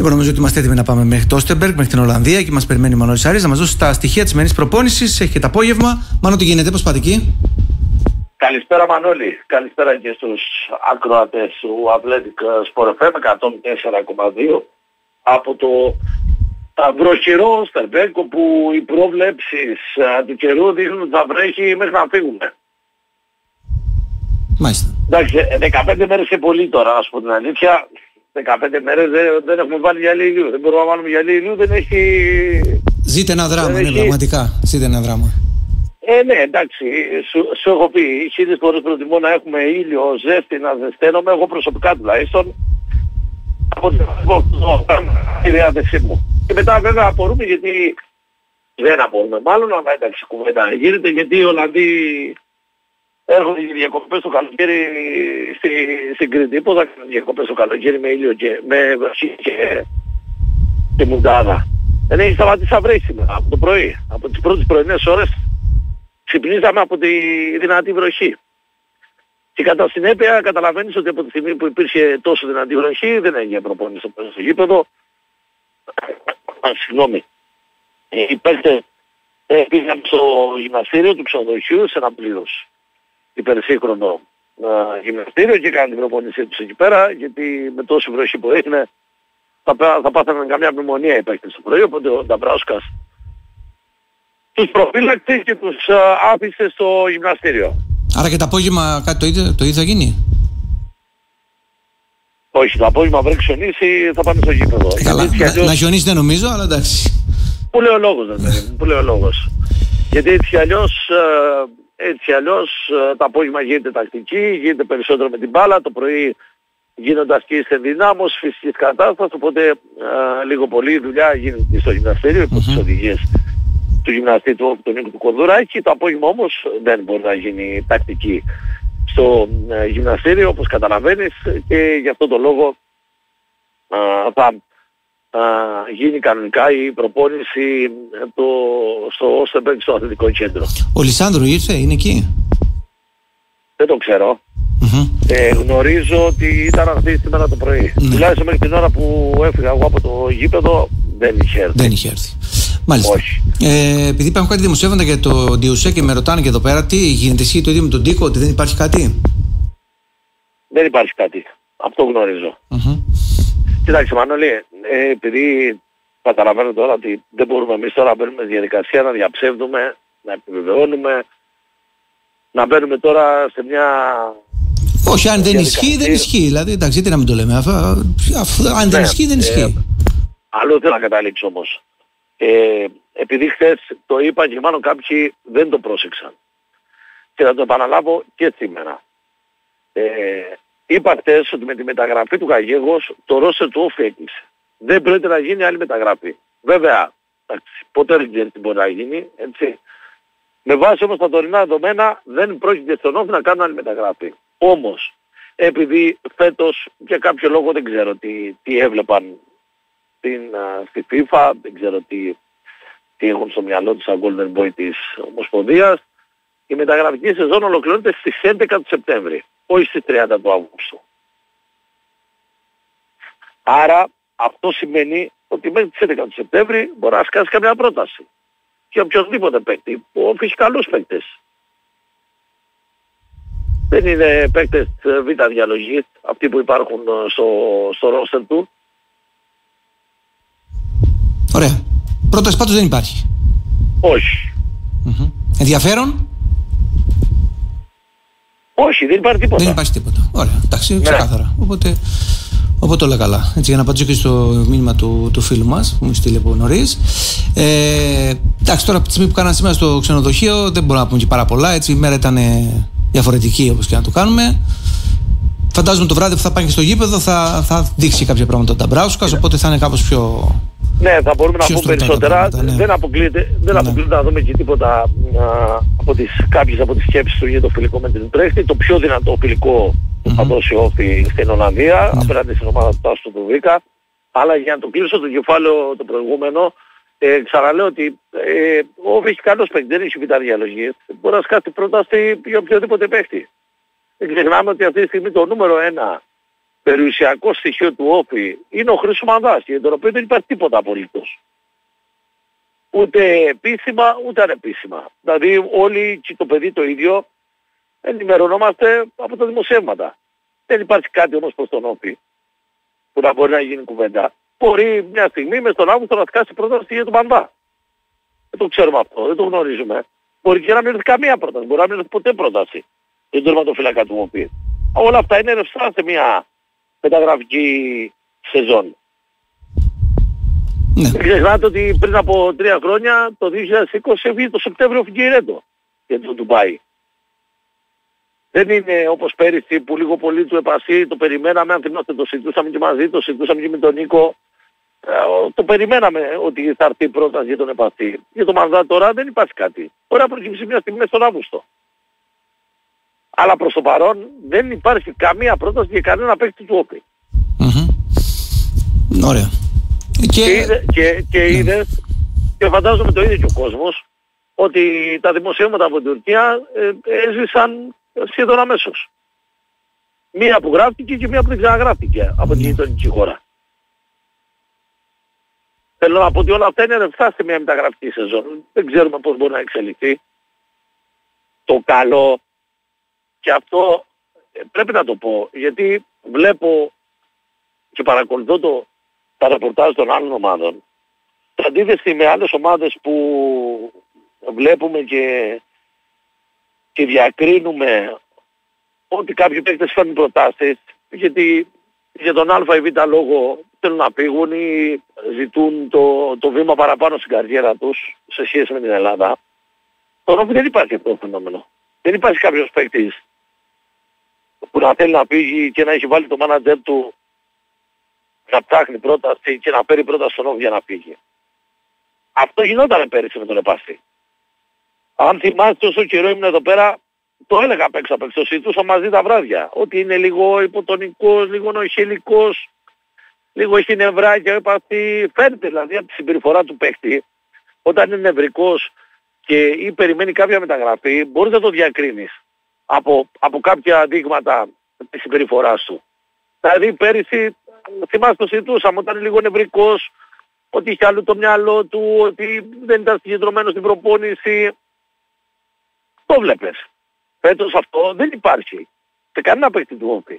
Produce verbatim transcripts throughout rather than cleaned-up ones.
Λοιπόν, νομίζω ότι είμαστε έτοιμοι να πάμε μέχρι το Όστεμπεργκ, μέχρι την Ολλανδία και μας περιμένει ο Μανώλης Άρης να μας δώσει τα στοιχεία της σημερινής προπόνησης. Έχει και το απόγευμα. Μάνο, τι γίνεται, πώς πάτε εκεί? Καλησπέρα Μανώλη, καλησπέρα και στους ακροατές του Athletic Sport εφ εμ εκατόν τέσσερα κόμμα δύο από το βροχερό Όστεμπεργκ, όπου οι πρόβλεψεις του καιρού δείχνουν ότι θα βρέχει μέχρι να φύγουμε. Μάλιστα. Εντάξει, δεκαπέντε μέρες είναι πολύ τώρα, ας πω την αλήθεια. δεκαπέντε μέρες δεν, δεν έχουμε βάλει γυαλί ηλίου. Δεν μπορούμε να βάλουμε γυαλί ηλίου, δεν έχει... Ζείτε ένα δράμα, ναι, έχει... πραγματικά. Ζείτε ένα δράμα. Ε, ναι, εντάξει, σου, σου έχω πει, χίλιες φορές προτιμώ να έχουμε ήλιο, ζέστη, να ζεσταίνομαι, εγώ προσωπικά τουλάχιστον, από τη διάθεσή μου. Και μετά βέβαια απορούμε, γιατί δεν απορούμε μάλλον, αλλά εντάξει κουβέντα γίνεται, γιατί οι Ολλανδοί έρχονται για διακοπές το καλοκαίρι στη, στην Κρήτη. Πώς θα κάνουν διακοπές το καλοκαίρι με ήλιο και με βροχή και, και μουντάδα? Δεν έχει σταματήσει να βρέχει σήμερα από το πρωί. Από τις πρώτες πρωινές ώρες ξυπνήσαμε από τη δυνατή βροχή. Και κατά συνέπεια καταλαβαίνεις ότι από τη στιγμή που υπήρχε τόσο δυνατή βροχή δεν έγινε προπόνηση στο γήπεδο. Συγγνώμη. Οι παίκτες πήγαν στο γυμναστήριο του ξενοδοχείου σε ένα πλήρως υπερσύγχρονο uh, γυμναστήριο και κάνουν την προπόνησή τους εκεί πέρα, γιατί με τόση βροχή που έγινε θα, θα πάθανε καμιά πνευμονία οι παίκτες το πρωί, οπότε ο Νταμπράουσκας τους προφύλαξε και τους uh, άφησε στο γυμναστήριο. Άρα και το απόγευμα κάτι το ίδιο, το ίδιο θα γίνει? Όχι, το απόγευμα βρέξει χιονίσει, θα πάνε στο γήπεδο. Καλά, να, αλλιώς... να χιονίσει δεν νομίζω, αλλά εντάξει. Πού λέει ο λόγος, δεν παιδί μου, πού λέει ο λόγος. Γιατί έτσι κι αλλιώς, έτσι αλλιώς το απόγευμα γίνεται τακτική, γίνεται περισσότερο με την μπάλα, το πρωί γίνονται ασκήσεις ενδυνάμωσης, φυσικής κατάστασης, οπότε α, λίγο πολύ δουλειά γίνεται στο γυμναστήριο υπό τις οδηγίες του γυμναστή του, του Νίκου του Κονδουράκη. Το απόγευμα όμως δεν μπορεί να γίνει τακτική στο ε, γυμναστήριο, όπως καταλαβαίνεις, και γι' αυτό το λόγο α, θα α, γίνει κανονικά η προπόνηση το, στο Όστεμπεργκ, στο αθλητικό κέντρο. Ο Λισάνδρου ήρθε, είναι εκεί? Δεν το ξέρω. Mm-hmm. Ε, γνωρίζω ότι ήταν αυτή σήμερα το πρωί. Mm-hmm. Τουλάχιστον μέχρι την ώρα που έφυγα εγώ από το γήπεδο δεν είχε έρθει. Δεν είχε έρθει. Μάλιστα. Όχι. Ε, επειδή υπάρχουν κάτι δημοσιεύματα για το Ντιουσέ και με ρωτάνε και εδώ πέρα, τι γίνεται, ισχύει το ίδιο με τον Τίκο, ότι δεν υπάρχει κάτι? Δεν υπάρχει κάτι. Αυτό γνωρίζω. Mm-hmm. Κοιτάξτε Μανώλη, ε, επειδή καταλαβαίνω τώρα ότι δεν μπορούμε εμείς τώρα να μπαίνουμε στη διαδικασία να διαψεύδουμε, να επιβεβαιώνουμε, να μπαίνουμε τώρα σε μια... Όχι, αν δεν ισχύει, δεν ισχύει. Δηλαδή, εντάξει, τι να μην το λέμε. Αφού, αφού, αν δεν ναι, ισχύει, δεν ισχύει. Ε, άλλο θέλω να καταλήξω όμως. Ε, επειδή χθες το είπα και μάλλον κάποιοι δεν το πρόσεξαν. Και θα το επαναλάβω και σήμερα. Ε, είπα χθες ότι με τη μεταγραφή του Γαγέγος το ρόστερ του όφη έκλεισε. Δεν πρέπει να γίνει άλλη μεταγραφή. Βέβαια, ποτέ δεν ξέρει τι μπορεί να γίνει, έτσι. Με βάση όμως τα τωρινά δεδομένα δεν πρόκειται στον όφη να κάνουν άλλη μεταγραφή. Όμως, επειδή φέτος για κάποιο λόγο δεν ξέρω τι, τι έβλεπαν στην, uh, στη FIFA, δεν ξέρω τι, τι έχουν στο μυαλό τους σαν Golden Boy της Ομοσπονδίας, η μεταγραφική σεζόν ολοκληρώνεται στις έντεκα του Σεπτέμβρη, όχι στις τριάντα του Αυγούστου. Άρα αυτό σημαίνει ότι μέχρι τις έντεκα του Σεπτέμβρη μπορεί να σκάσει καμιά πρόταση. Και οποιοδήποτε παίκτη, που έχει καλούς παίκτες. Δεν είναι παίκτες β' διαλογής, αυτοί που υπάρχουν στο, στο ρόστερ του. Ωραία. Πρόταση πάντως δεν υπάρχει. Όχι. Mm-hmm. Ενδιαφέρον? Όχι, δεν υπάρχει τίποτα. Δεν υπάρχει τίποτα. Ωραία. Εντάξει, ναι. Ξεκάθαρα. Οπότε, οπότε όλα καλά. Έτσι, για να απαντήσω και στο μήνυμα του, του φίλου μας που μου στείλει από νωρίς. Ε, εντάξει, τώρα από τη στιγμή που κάναμε σήμερα στο ξενοδοχείο δεν μπορούμε να πούμε και πάρα πολλά. Έτσι, η μέρα ήταν διαφορετική όπως και να το κάνουμε. Φαντάζομαι το βράδυ που θα πάει και στο γήπεδο θα, θα δείξει κάποια πράγματα ο Νταμπράουσκας, οπότε θα είναι κάπως πιο... Ναι, θα μπορούμε να πούμε περισσότερα. Πράγματα, ναι. Δεν αποκλείεται, δεν ναι. αποκλείεται να δούμε και τίποτα α, από τις, κάποιες από τις σκέψεις του για το φιλικό με την Ουτρέχτη. Το πιο δυνατό φιλικό που mm-hmm. θα δώσει ο Όφη στην Ολλανδία, ναι. απέναντι στην ομάδα του Τάσου του Βίκα. Αλλά για να το κλείσω το κεφάλαιο το προηγούμενο, ε, ξαναλέω ότι ε, ο Όφη έχει καλός παίκτης, δεν έχει β' διαλογής. Μπορεί να σκάσει πρόταση για οποιοδήποτε παίκτη. Δεν ξεχνάμε ότι αυτή τη στιγμή το νούμερο ένα περιουσιακό στοιχείο του Όφη είναι ο Χρήστος Μανδάς, για τον οποίο δεν υπάρχει τίποτα απολύτως. Ούτε επίσημα ούτε ανεπίσημα. Δηλαδή όλοι και το παιδί το ίδιο ενημερωνόμαστε από τα δημοσιεύματα. Δεν υπάρχει κάτι όμως προς τον Όφη που να μπορεί να γίνει κουβέντα. Μπορεί μια στιγμή μες τον Αύγουστο να σκάσει πρόταση για τον Μανδά. Δεν το ξέρουμε αυτό, δεν το γνωρίζουμε. Μπορεί και να μην έρθει καμία πρόταση, μπορεί να μην έρθει ποτέ πρόταση για τον τερματοφύλακα του Όφη. Όλα αυτά είναι ρευστά σε μια μεταγραφική σεζόν. Ναι. Μην ξεχνάτε ότι πριν από τρία χρόνια, το δύο χιλιάδες είκοσι, βγήκε το Σεπτέμβριο Φιγκερέντο για το Ντουμπάι. Δεν είναι όπως πέρυσι που λίγο πολύ του επασύ, το περιμέναμε, αν θυμάστε το συζητούσαμε και μαζί, το συζητούσαμε και με τον Νίκο. Το περιμέναμε ότι θα έρθει η πρόταση για τον επασύ. Για τον Μανδά τώρα δεν υπάρχει κάτι. Μπορεί να προκύψει μια στιγμή στον Αύγουστο. Αλλά προς το παρόν δεν υπάρχει καμία πρόταση για κανένα παίκτη του Όφη. Mm-hmm. Ωραία. Και, και, είδε, και, και ναι. είδες, και φαντάζομαι το ίδιο και ο κόσμος, ότι τα δημοσιεύματα από την Τουρκία ε, έζησαν σχεδόν αμέσως. Μία που γράφτηκε και μία που δεν ξαναγράφτηκε από την γειτονική χώρα. Θέλω να πω ότι όλα αυτά είναι ρευστά σε μια μεταγραφική σεζόν. Δεν ξέρουμε πώς μπορεί να εξελιχθεί. Το καλό, και αυτό πρέπει να το πω, γιατί βλέπω και παρακολουθώ το, τα ρεπορτάζ των άλλων ομάδων. Σε αντίθεση με άλλες ομάδες που βλέπουμε και, και διακρίνουμε ότι κάποιοι παίκτες φέρνουν προτάσεις, γιατί για τον α ή β λόγο θέλουν να πήγουν ή ζητούν το, το βήμα παραπάνω στην καριέρα τους σε σχέση με την Ελλάδα. Τώρα δεν υπάρχει αυτό το φαινόμενο. Δεν υπάρχει κάποιος παίκτης που να θέλει να πήγει και να έχει βάλει το μάνατζερ του να ψάχνει πρόταση και να παίρνει πρόταση στον Όφη για να φύγει. Αυτό γινόταν πέρυσι με τον Επάστη. Αν θυμάστε όσο καιρό ήμουν εδώ πέρα, το έλεγα απ' έξω απ' έξω, συζητούσα μαζί τα βράδια. Ότι είναι λίγο υποτονικός, λίγο νοχελικός, λίγο έχει νευράκια, Επάστη. Φαίνεται δηλαδή από τη συμπεριφορά του παίκτη, όταν είναι νευρικός και ή περιμένει κάποια μεταγραφή, μπορείς να το διακρίνεις από, από κάποια δείγματα της συμπεριφοράς του. Δηλαδή πέρυσι, θυμάστε το συζητούσαμε, όταν είναι λίγο νευρικός, ότι είχε άλλο το μυαλό του, ότι δεν ήταν συγκεντρωμένος στην προπόνηση. Το βλέπεις. Φέτος αυτό δεν υπάρχει σε κανένα παίκτη του Όφη.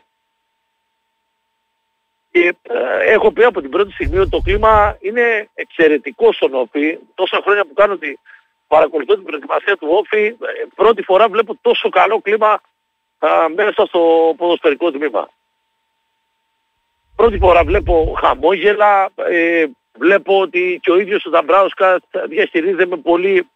Και ε, έχω πει από την πρώτη στιγμή ότι το κλίμα είναι εξαιρετικό στον Όφη. Τόσα χρόνια που κάνω ότι παρακολουθώ την προετοιμασία του Όφη, ε, πρώτη φορά βλέπω τόσο καλό κλίμα ε, μέσα στο ποδοσφαιρικό τμήμα. Πρώτη φορά βλέπω χαμόγελα, ε, βλέπω ότι και ο ίδιος ο Νταμπράουσκας διαχειρίζεται με πολύ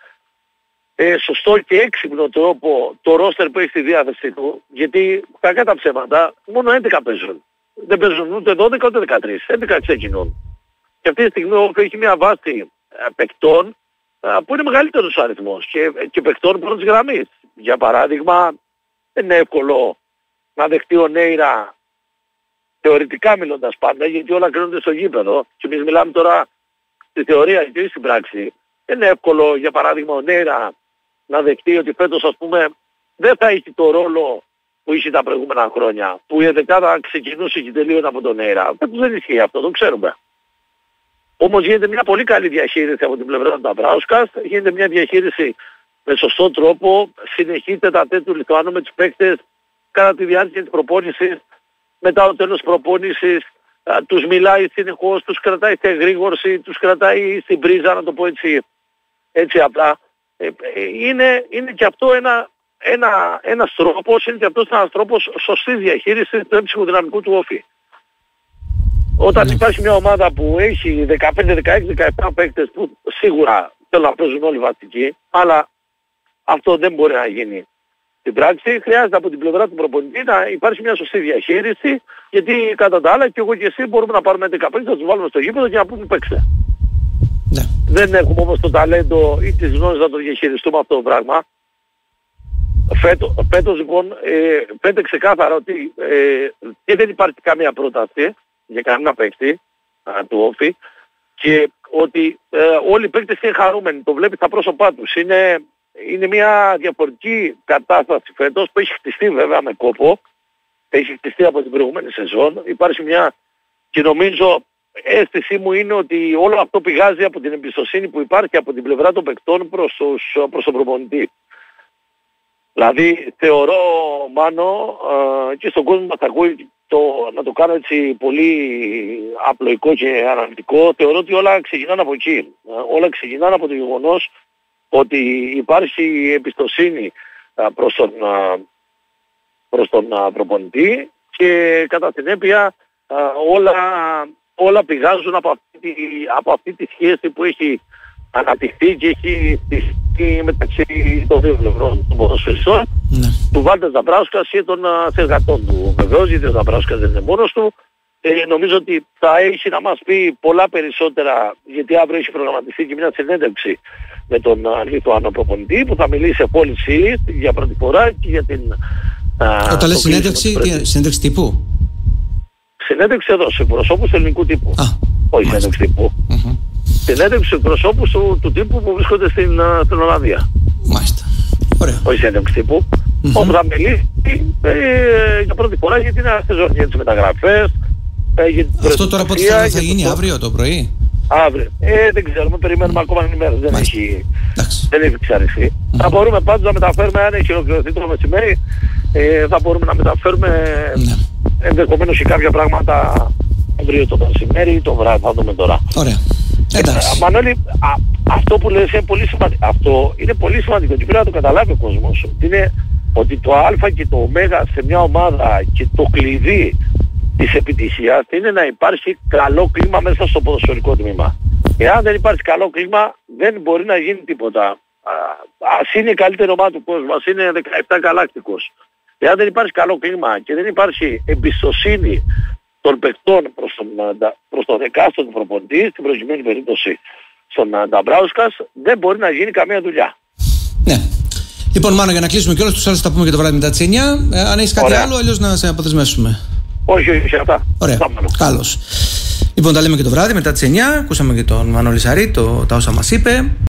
ε, σωστό και έξυπνο τρόπο το ρόστερ που έχει στη διάθεσή του, γιατί κακά τα ψέματα μόνο έντεκα παίζουν. Δεν παίζουν ούτε δώδεκα ούτε δεκατρείς, έντεκα ξεκινούν. Και αυτή τη στιγμή ο Όφη έχει μια βάση ε, παικτών ε, που είναι μεγαλύτερος ο αριθμός και, και παικτών πρώτης γραμμής. Για παράδειγμα, δεν είναι εύκολο να δεχτεί ο Νέιρα, θεωρητικά μιλώντας πάντα, γιατί όλα κρίνονται στο γήπεδο και εμείς μιλάμε τώρα στη θεωρία και στην πράξη. Δεν είναι εύκολο, για παράδειγμα, ο Νέιρα να δεχτεί ότι φέτος, ας πούμε, δεν θα έχει το ρόλο που είχε τα προηγούμενα χρόνια, που η δεκάδα ξεκινούσε και τελείωνε από τον Νέιρα. Φέτος δεν ισχύει αυτό, το ξέρουμε. Όμως γίνεται μια πολύ καλή διαχείριση από την πλευρά του Νταμπράουσκας, γίνεται μια διαχείριση με σωστό τρόπο, συνεχίζεται τα τέτοιου Λιθουανού με τους παίκτες κατά τη διάρκεια της προπόνησης. Μετά το τέλος προπόνησης α, τους μιλάει συνεχώς, τους κρατάει σε εγρήγορση, τους κρατάει στην πρίζα, να το πω έτσι, έτσι απλά. Ε, ε, είναι, είναι και αυτό ένα, ένα, ένας τρόπος, είναι και αυτός ένας τρόπος σωστής διαχείρισης του έμψυχου δυναμικού του Όφη. Όταν ναι. υπάρχει μια ομάδα που έχει δεκαπέντε, δεκαέξι, δεκαεπτά παίκτες που σίγουρα θέλουν να παίζουν όλοι βασικοί, αλλά αυτό δεν μπορεί να γίνει. Στην πράξη χρειάζεται από την πλευρά του προπονητή να υπάρχει μια σωστή διαχείριση, γιατί κατά τα άλλα και εγώ και εσύ μπορούμε να πάρουμε έντεκα παίκτες, να τους βάλουμε στο γήπεδο και να πούμε παίξτε. Ναι. Δεν έχουμε όμως το ταλέντο ή τις γνώσεις να το διαχειριστούμε αυτό το πράγμα. Φέτος, φέτος λοιπόν ε, φαίνεται ξεκάθαρα ότι ε, και δεν υπάρχει καμία πρόταση για κανένα παίκτη α, του Όφη και ότι ε, όλοι οι παίκτες είναι χαρούμενοι, το βλέπει στα πρόσωπά τους. Είναι, είναι μια διαφορετική κατάσταση φέτος που έχει χτιστεί βέβαια με κόπο έχει χτιστεί από την προηγούμενη σεζόν. Υπάρχει μια, και νομίζω αίσθησή μου είναι ότι όλο αυτό πηγάζει από την εμπιστοσύνη που υπάρχει από την πλευρά των παικτών προς, τους, προς τον προπονητή. Δηλαδή θεωρώ, Μάνο, ε, και στον κόσμο που θα ακούει, το, να το κάνω έτσι πολύ απλοϊκό και αναλυτικό, θεωρώ ότι όλα ξεκινάνε από εκεί. Όλα ξεκινάνε από το γεγονός ότι υπάρχει εμπιστοσύνη προς τον, προς τον προπονητή και κατά την έπεια όλα, όλα πηγάζουν από αυτή, από αυτή τη σχέση που έχει αναπτυχθεί και έχει στηθεί μεταξύ των δύο πλευρών των ποδοσφαιριστών, ναι, του Βάλτερ Ζαμπράουσκας και των συνεργατών του. Βεβαίως, γιατί ο Ζαμπράουσκας δεν είναι μόνος του. Ε, νομίζω ότι θα έχει να μας πει πολλά περισσότερα, γιατί αύριο έχει προγραμματιστεί και μια συνέντευξη με τον Λιθουανό προπονητή που θα μιλήσει σε πώληση για πρώτη φορά και για την... Όταν λες συνέντευξη, τι, συνέντευξη τύπου? Συνέντευξη εδώ, σε προσώπους του ελληνικού τύπου. Α, όχι συνέντευξη τύπου. Mm-hmm. Συνέντευξη προσώπους του, του τύπου που βρίσκονται στην, στην Ολλανδία. Μάλιστα. Ωραία. Όχι συνέντευξη τύπου. Mm-hmm. Όπου θα μιλήσει ε, για πρώτη φορά για την σεζόν, για τις μεταγραφές. Αυτό τώρα πότε θα, θα γίνει, το... αύριο το πρωί? Αύριο. Ε, δεν ξέρουμε, περιμένουμε ακόμα την ημέρα. Δεν Μάλιστα. έχει, δεν έχει εξαρτηθεί. Mm-hmm. Θα μπορούμε πάντως να μεταφέρουμε, αν έχει ολοκληρωθεί το μεσημέρι, ε, θα μπορούμε να μεταφέρουμε mm-hmm. ενδεχομένως και κάποια πράγματα αύριο το μεσημέρι ή το βράδυ. Θα δούμε τώρα. Ωραία. Εντάξει. Ε, Μανώλη, α, αυτό που λες είναι πολύ σημαντικό. Αυτό είναι πολύ σημαντικό και πρέπει να το καταλάβει ο κόσμος. Ότι είναι ότι το α και το ω σε μια ομάδα και το κλειδί της επιτυχίας είναι να υπάρχει καλό κλίμα μέσα στο ποδοσφαιρικό τμήμα. Εάν δεν υπάρχει καλό κλίμα δεν μπορεί να γίνει τίποτα. Α, ας είναι η καλύτερη ομάδα του κόσμου, ας είναι δεκαεπτά γαλάκτικος. Εάν δεν υπάρχει καλό κλίμα και δεν υπάρχει εμπιστοσύνη των παιχτών προς τον, προς τον δεκάστον του προπονητή, στην προηγουμένη περίπτωση στον Νταμπράουσκας, δεν μπορεί να γίνει καμία δουλειά. Ναι. Λοιπόν, Μάνο, για να κλείσουμε κιόλας, τους άλλους θα πούμε και το βράδυ μετά τις εννιά. Ε, αν έχεις κάτι Ωραία. άλλο, αλλιώς να σε αποδεσμεύσουμε. Όχι, όχι, αυτά. Ωραία. Καλώς. Λοιπόν, τα λέμε και το βράδυ μετά τις εννιά. Ακούσαμε και τον Μανώλη Σαρή, το, τα όσα μας είπε.